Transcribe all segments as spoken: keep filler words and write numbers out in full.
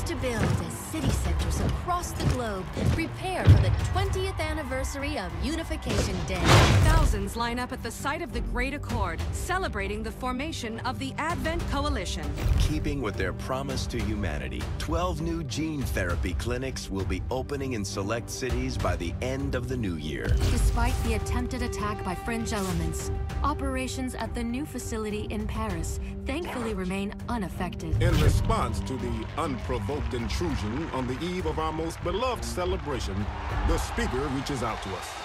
to build as city centers across the globe prepare for the twentieth anniversary of Unification Day. Thousands line up at the site of the Great Accord, celebrating the formation of the Advent Coalition. Keeping with their promise to humanity, twelve new gene therapy clinics will be opening in select cities by the end of the new year. Despite the attempted attack by fringe elements, operations at the new facility in Paris thankfully remain unaffected. In response to the unprovoked intrusion on the eve of our most beloved celebration, the speaker reaches out to us.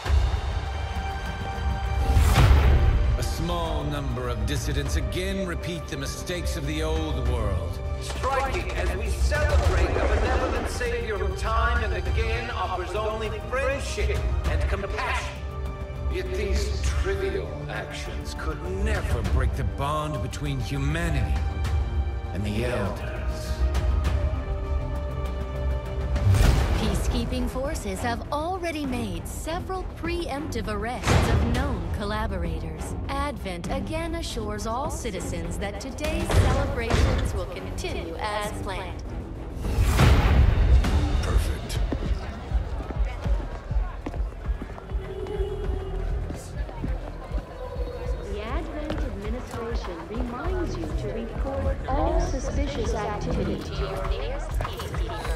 A small number of dissidents again repeat the mistakes of the old world. Striking as we celebrate a benevolent savior who time and again offers only friendship and compassion. Yet these trivial actions could never break the bond between humanity and the Elders. Peacekeeping forces have already made several preemptive arrests of known collaborators. Advent again assures all citizens that today's celebrations will continue as planned. Perfect. The Advent administration reminds you to report all suspicious activity to your nearest peacekeeper.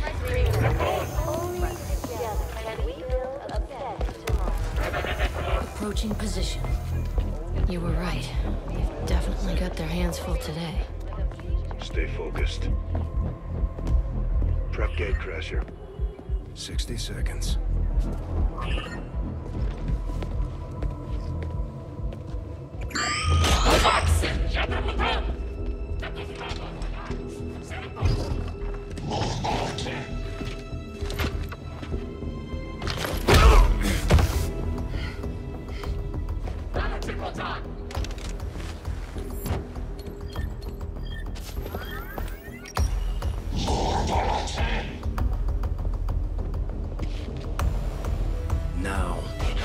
Only together can we build a better tomorrow. Approaching position. You were right. They've definitely got their hands full today. Stay focused. Prep Gatecrasher. sixty seconds. Now.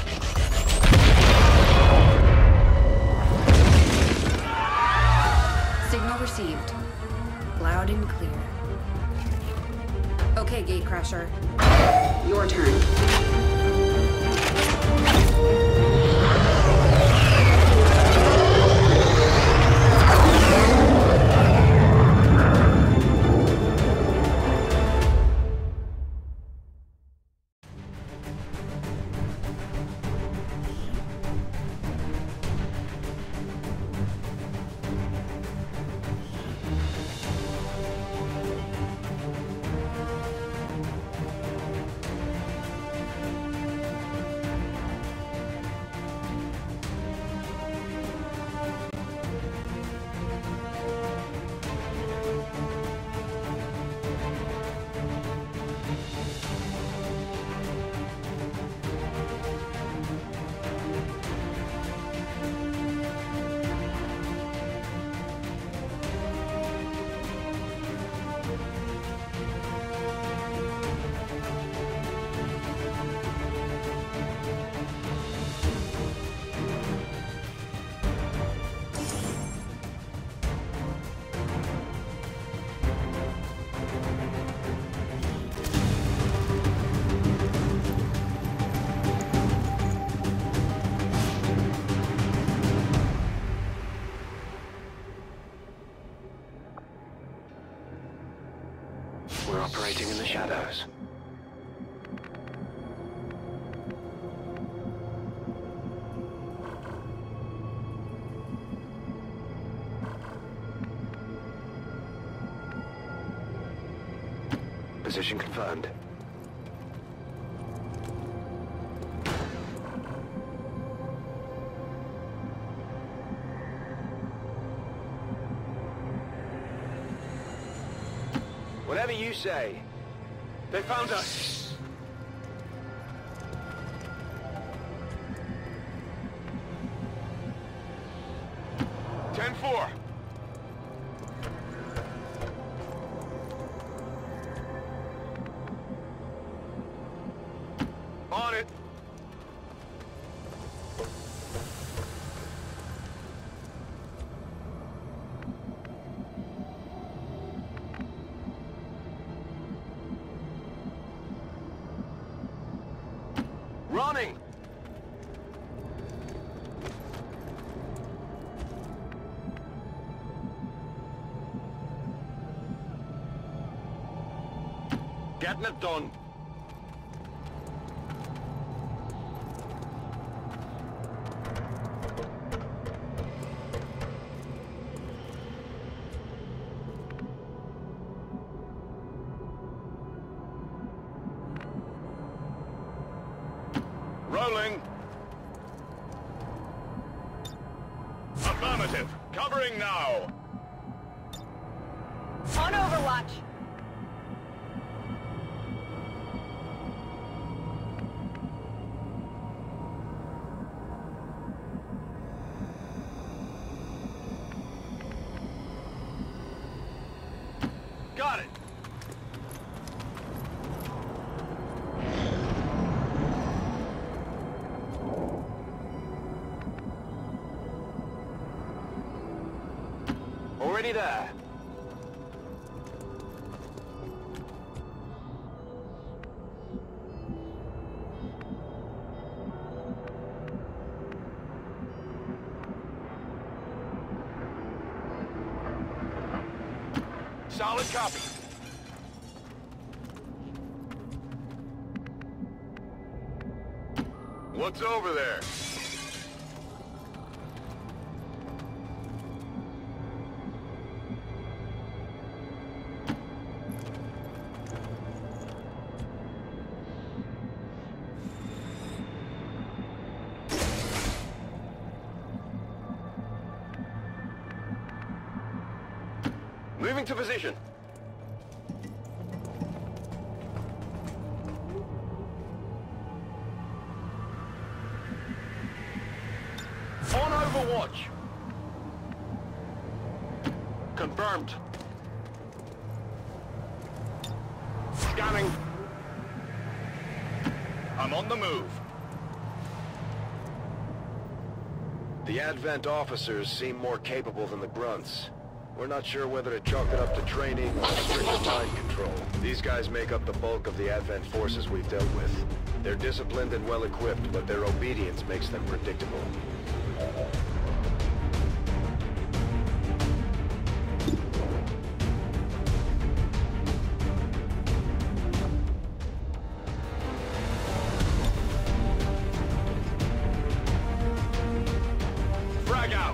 Signal received. Loud and clear. Okay, Gatecrasher. Your turn. We're operating in the shadows. Position confirmed. Whatever you say. They found us. ten four. On it. Running! Getting it done. Rolling. Affirmative. Covering now. On Overwatch. Got it. Already there. Solid copy. What's over there? Moving to position. On Overwatch. Confirmed. Scanning. I'm on the move. The Advent officers seem more capable than the grunts. We're not sure whether to chalk it up to training or strict mind control. These guys make up the bulk of the Advent forces we've dealt with. They're disciplined and well-equipped, but their obedience makes them predictable. Frag out!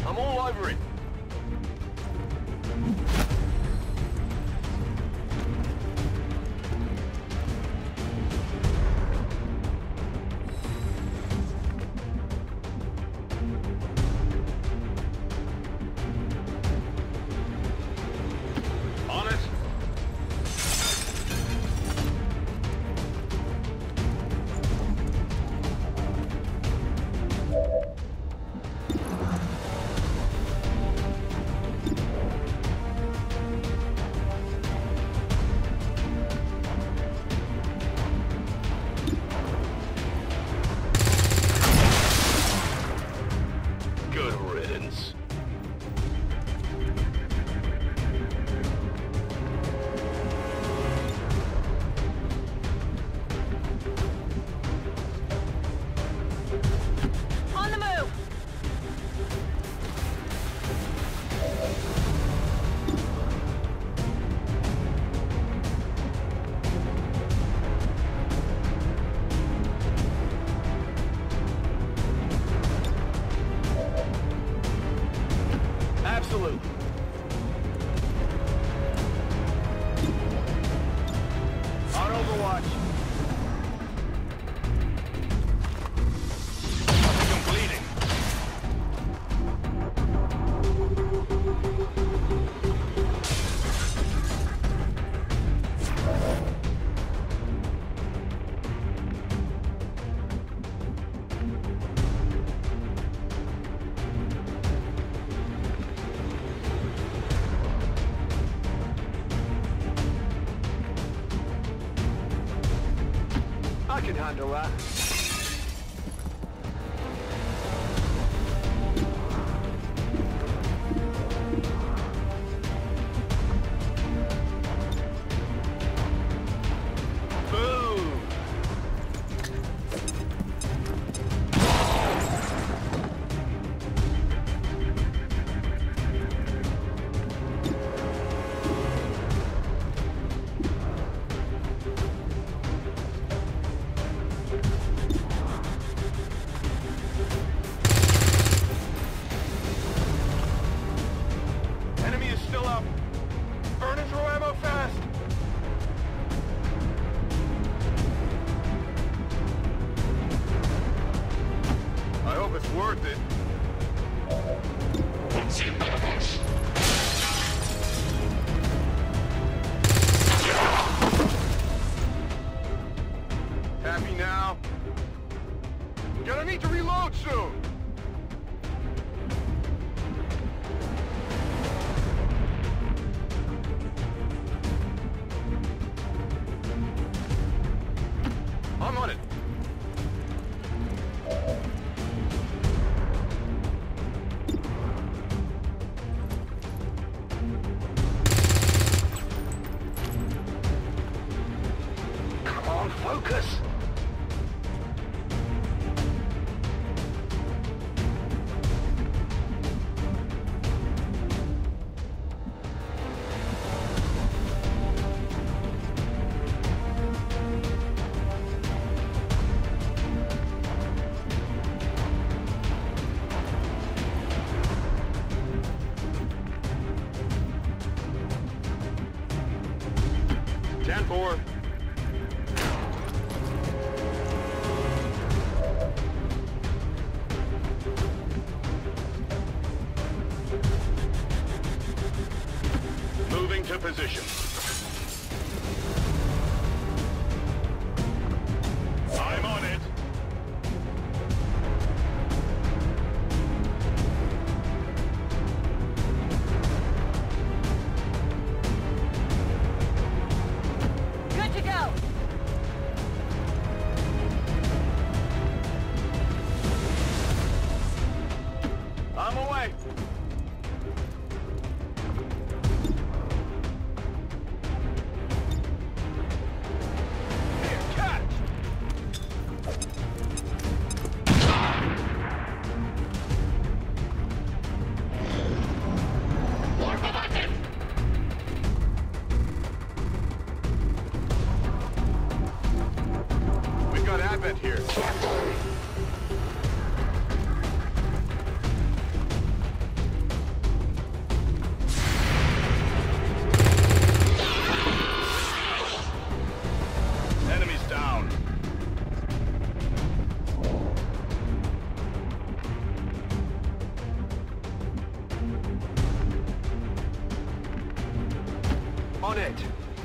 I'm all over it. I can handle that. Worth it. Happy now? Gonna need to reload soon. I'm on it. Focus! ten four. Moving to position. I'm on it. Good to go. I'm away. On it.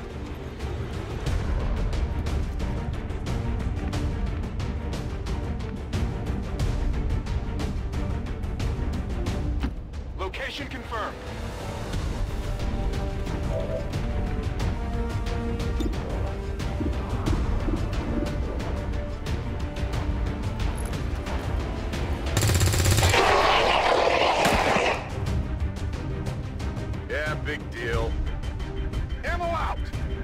Location confirmed. Yeah, big deal. Ammo out!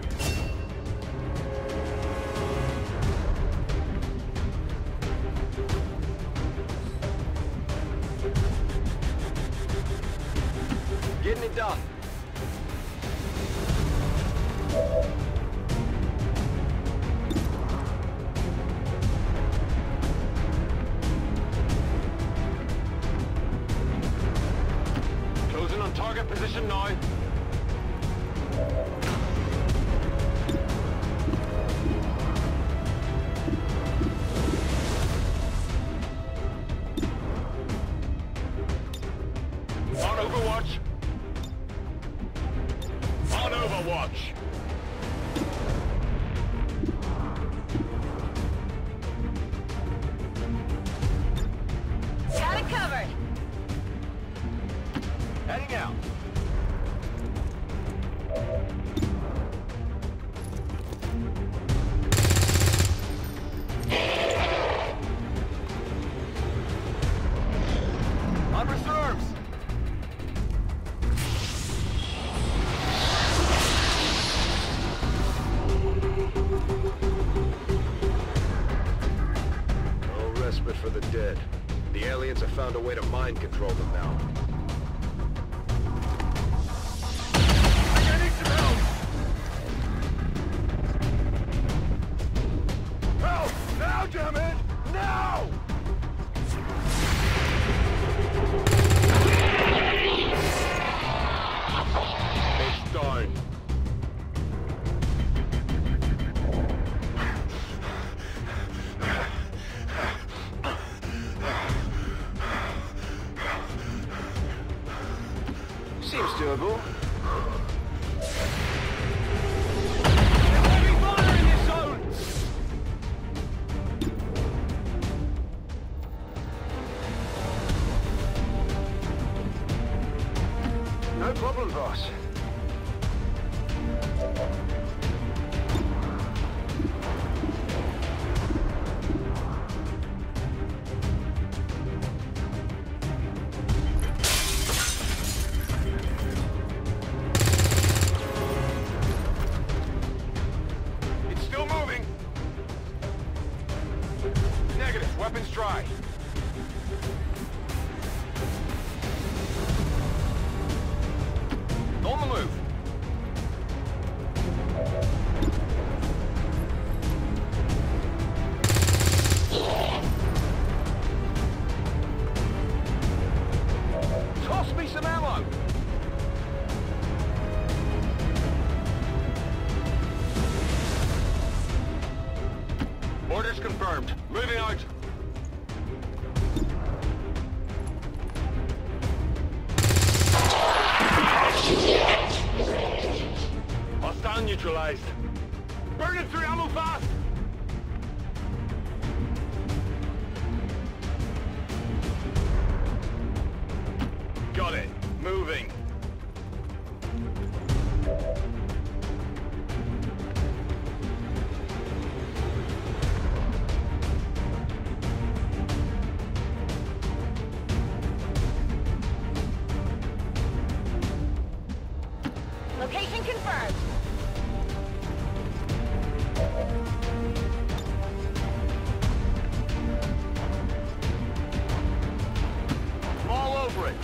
Getting it done. Closing on target position now. On Overwatch. On Overwatch. Got it covered. Heading out. On reserves. No respite for the dead. The aliens have found a way to mind control them now. I need some help! Help! Now, damn it! Now! It's done. Seems doable. Heavy fire in this zone! No problem, boss. It's still moving. Negative. Weapons dry. On the move. Toss me some ammo. Orders confirmed. Moving out. Hostile neutralized. Burning through ammo fast. Got it. Moving. Location confirmed. I'm all over it.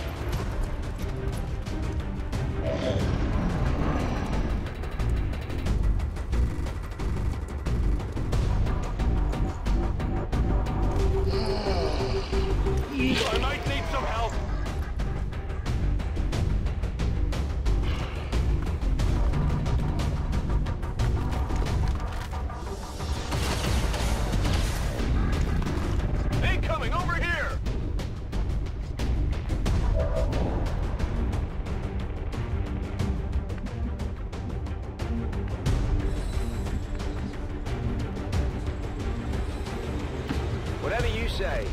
I might need some help. Whatever you say.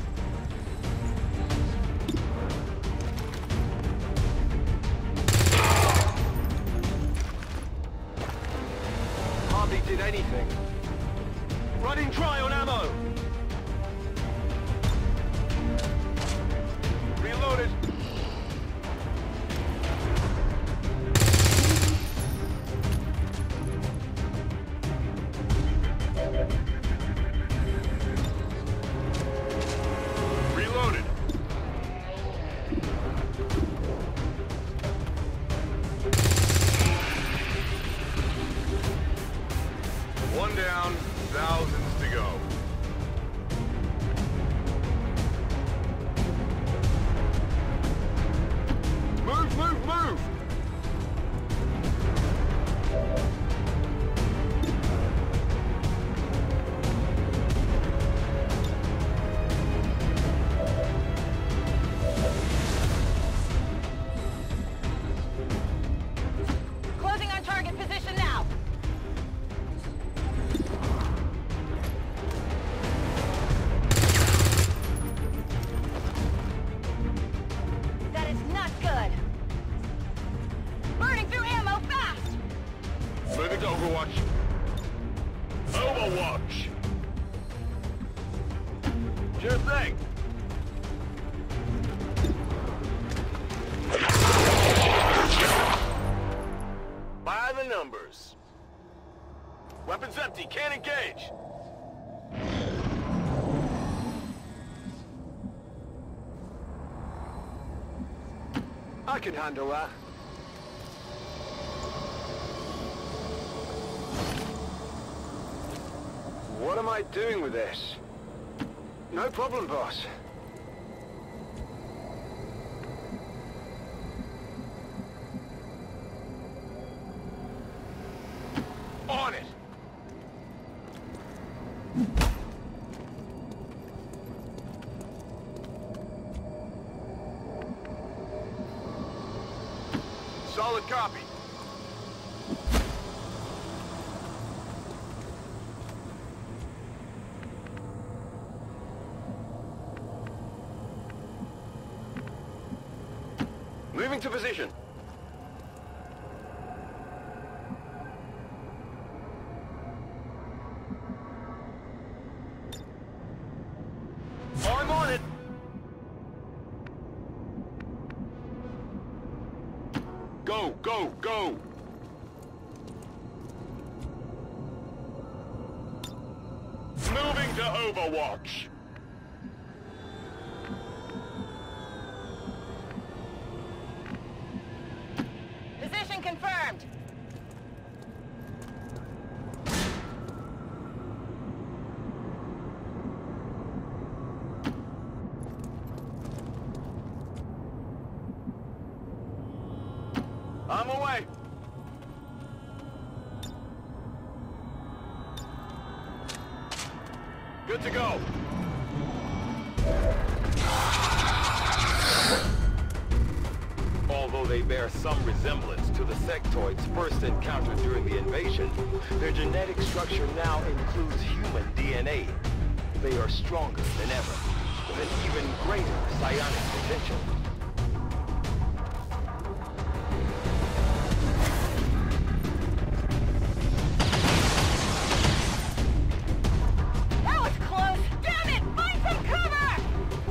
Hardly did anything. Running dry on ammo! Reloaded! Reloaded! One down, thousands to go. Move, move, move! Closing on target position now. That is not good. Burning through ammo fast. Moving to Overwatch. Overwatch! Sure thing. By the numbers. Weapons empty, can't engage. I can handle that. What am I doing with this? No problem, boss. On it! Solid copy. Moving to position. I'm on it. Go, go, go. Moving to Overwatch. Position confirmed. I'm away. Good to go. Although they bear some resemblance to the sectoids first encountered during the invasion, their genetic structure now includes human D N A. They are stronger than ever, with an even greater psionic potential. That was close. Damn it! Find some cover!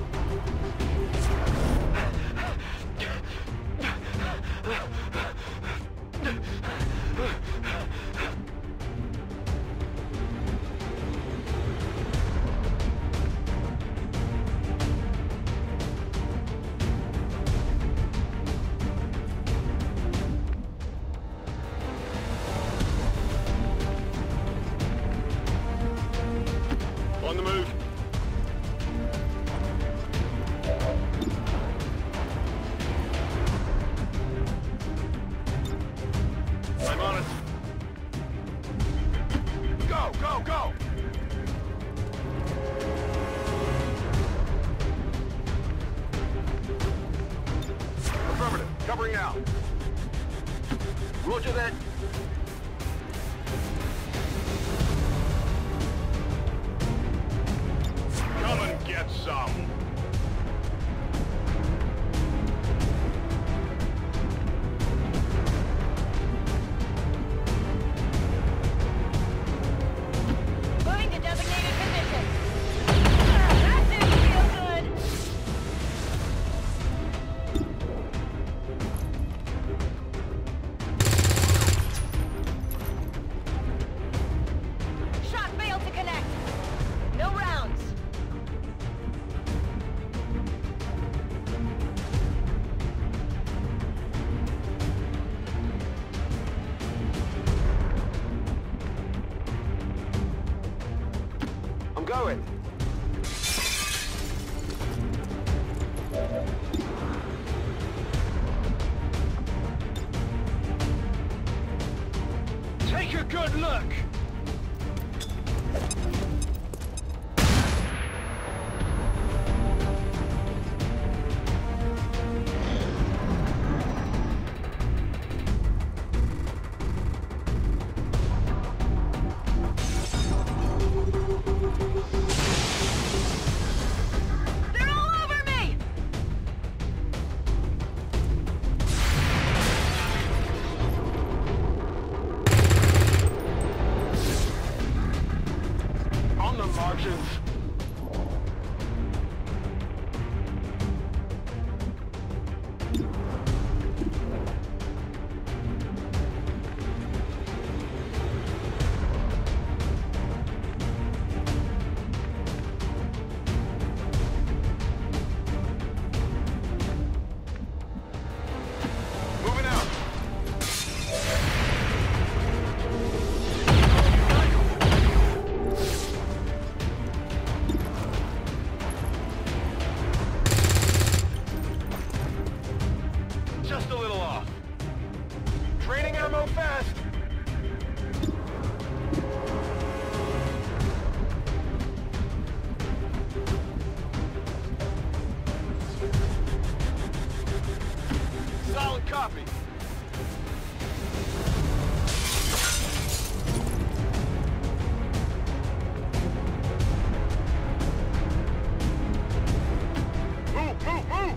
On the move. I'm on it. Go, go, go! Affirmative. Covering now. Roger that. Come and get some. Moving to designated position. That didn't feel good. Shot failed to connect. No rounds. I'm going. Take a good look! They're all over me! On the margins. Moving out. Just a little off. Training ammo fast. Solid copy. Move, move, move!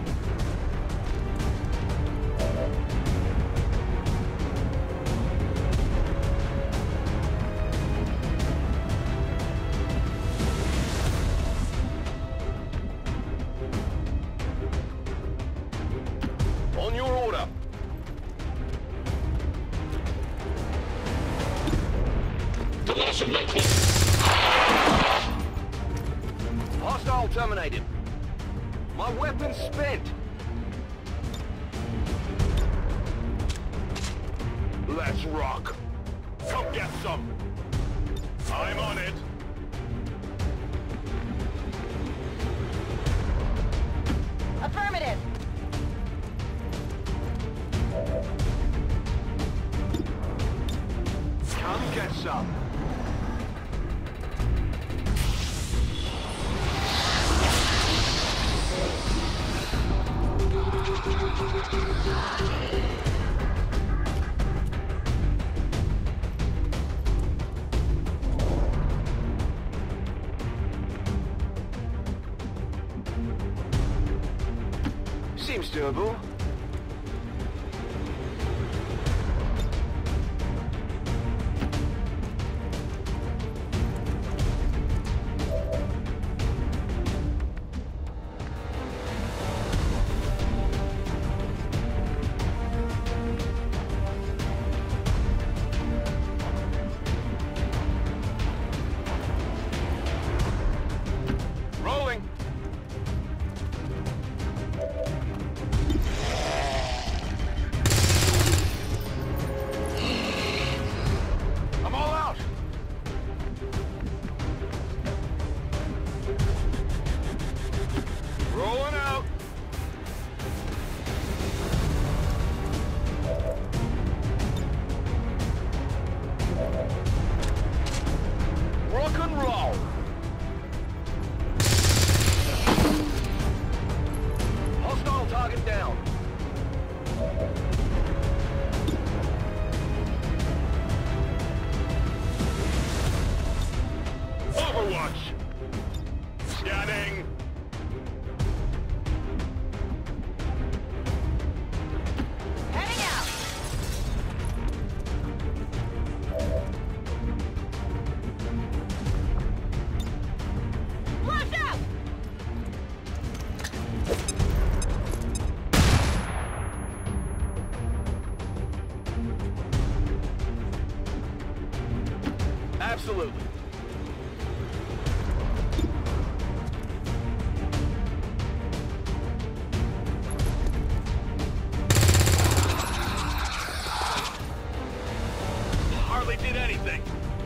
On your order. Hostile terminated. My weapon's spent. Let's rock. Come get some. I'm on it. Affirmative. Come get some. Seems doable. Rolling. Absolutely. Hardly did anything.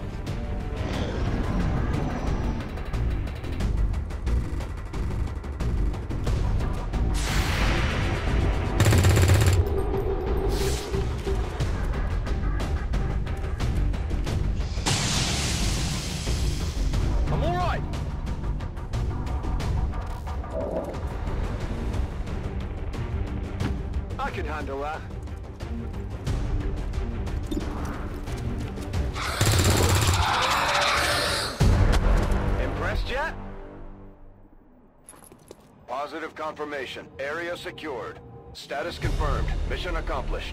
I'm all right. I can handle that. Impressed yet? Positive confirmation. Area secured. Status confirmed. Mission accomplished.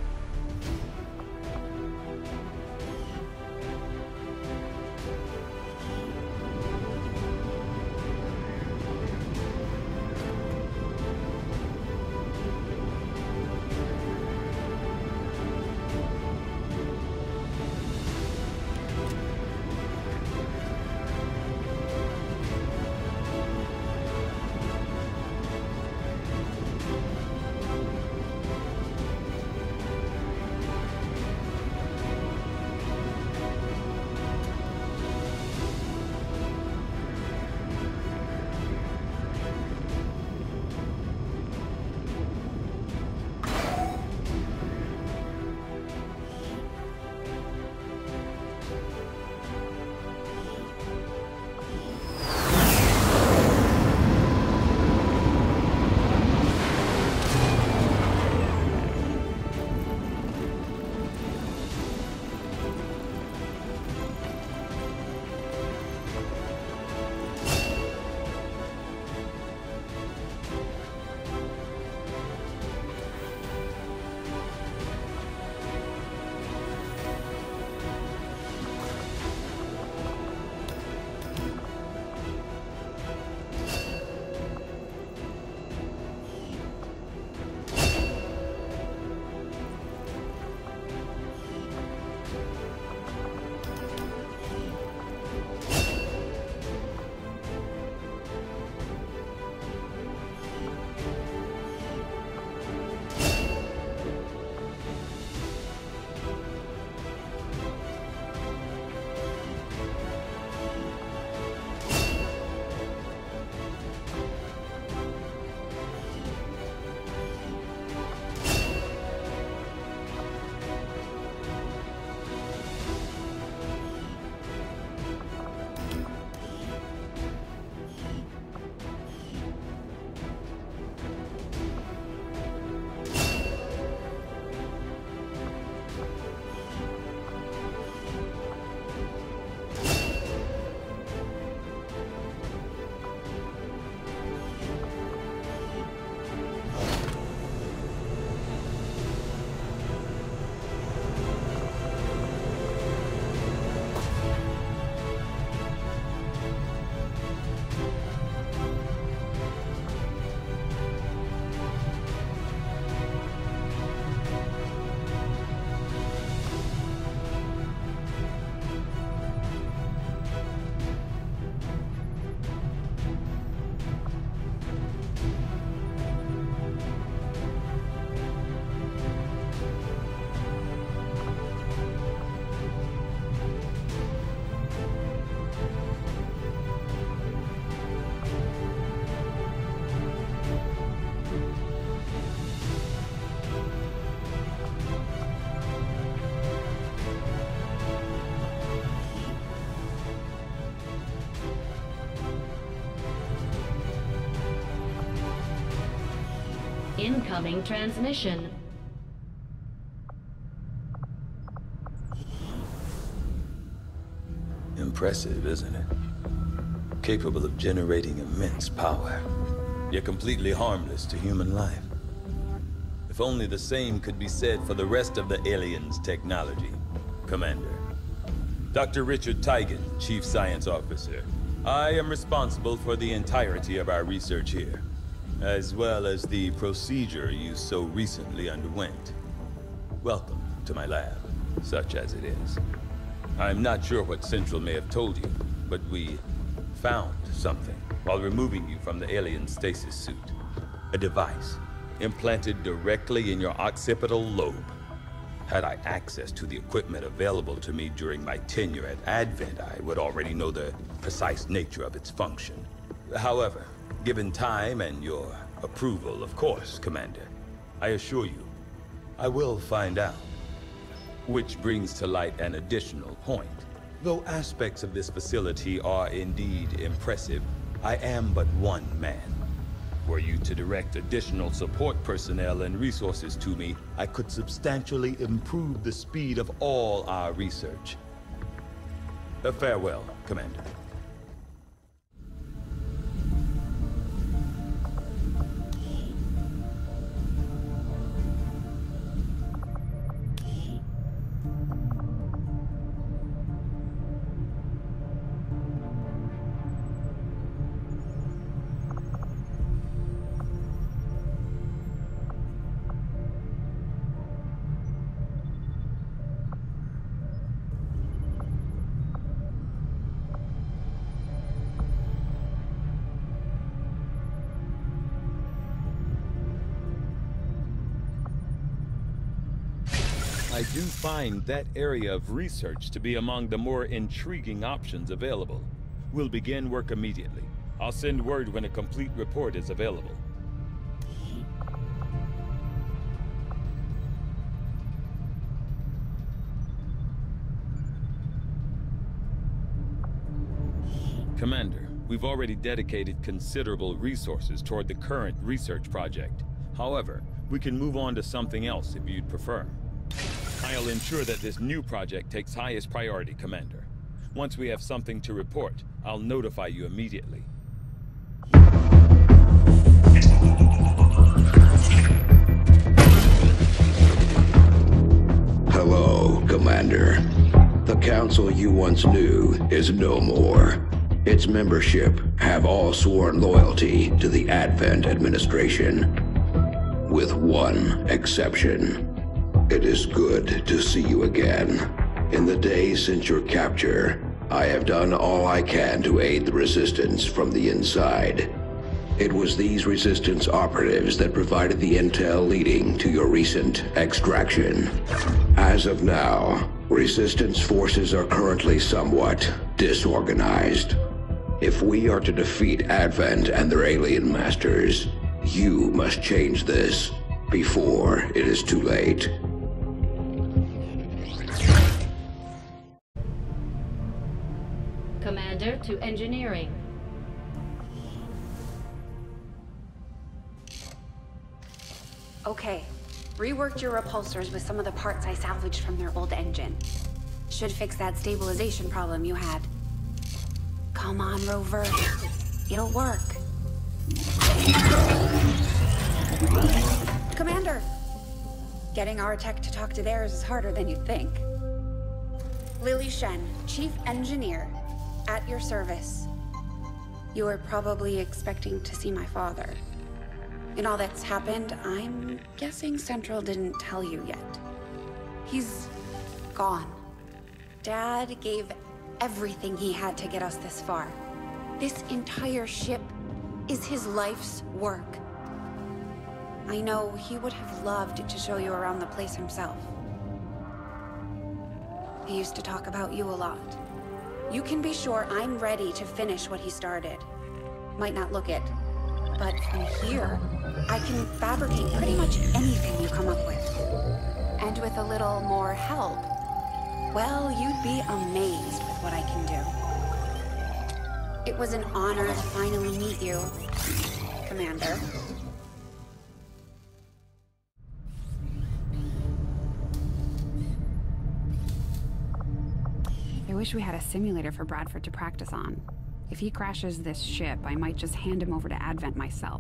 Incoming transmission. Impressive, isn't it? Capable of generating immense power, yet completely harmless to human life. If only the same could be said for the rest of the aliens' technology. Commander. Doctor Richard Teigen, Chief Science Officer. I am responsible for the entirety of our research here, as well as the procedure you so recently underwent. Welcome to my lab, such as it is. I'm not sure what Central may have told you, but we found something while removing you from the alien stasis suit. A device implanted directly in your occipital lobe. Had I access to the equipment available to me during my tenure at Advent, I would already know the precise nature of its function. However, given time and your approval, of course, Commander, I assure you, I will find out. Which brings to light an additional point. Though aspects of this facility are indeed impressive, I am but one man. Were you to direct additional support personnel and resources to me, I could substantially improve the speed of all our research. Uh, farewell, Commander. I do find that area of research to be among the more intriguing options available. We'll begin work immediately. I'll send word when a complete report is available. Commander, we've already dedicated considerable resources toward the current research project. However, we can move on to something else if you'd prefer. I'll ensure that this new project takes highest priority, Commander. Once we have something to report, I'll notify you immediately. Hello, Commander. The council you once knew is no more. Its membership have all sworn loyalty to the Advent administration, with one exception. It is good to see you again. In the days since your capture, I have done all I can to aid the Resistance from the inside. It was these Resistance operatives that provided the intel leading to your recent extraction. As of now, Resistance forces are currently somewhat disorganized. If we are to defeat Advent and their alien masters, you must change this before it is too late. Commander to engineering. Okay. Reworked your repulsors with some of the parts I salvaged from their old engine. Should fix that stabilization problem you had. Come on, Rover. It'll work. Commander! Getting our tech to talk to theirs is harder than you'd think. Lily Shen, Chief Engineer. At your service. You were probably expecting to see my father. In all that's happened, I'm guessing Central didn't tell you yet. He's gone. Dad gave everything he had to get us this far. This entire ship is his life's work. I know he would have loved to show you around the place himself. He used to talk about you a lot. You can be sure I'm ready to finish what he started. Might not look it, but from here, I can fabricate pretty much anything you come up with. And with a little more help, well, you'd be amazed with what I can do. It was an honor to finally meet you, Commander. I wish we had a simulator for Bradford to practice on. If he crashes this ship, I might just hand him over to Advent myself.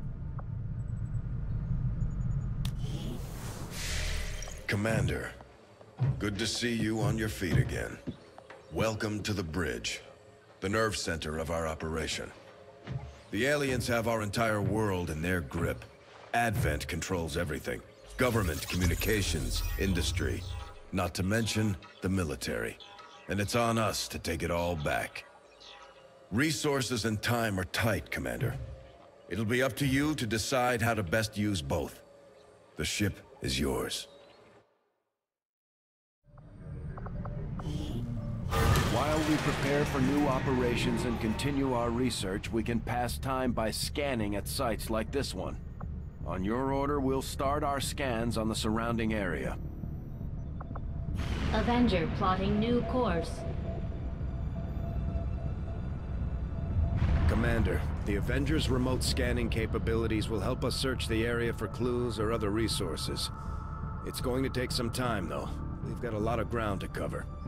Commander, good to see you on your feet again. Welcome to the bridge, the nerve center of our operation. The aliens have our entire world in their grip. Advent controls everything. Government, communications, industry, not to mention the military. and it's on us to take it all back. Resources and time are tight, Commander. It'll be up to you to decide how to best use both. The ship is yours. While we prepare for new operations and continue our research, we can pass time by scanning at sites like this one. On your order, we'll start our scans on the surrounding area. Avenger plotting new course. Commander, the Avengers' remote scanning capabilities will help us search the area for clues or other resources. It's going to take some time, though. We've got a lot of ground to cover.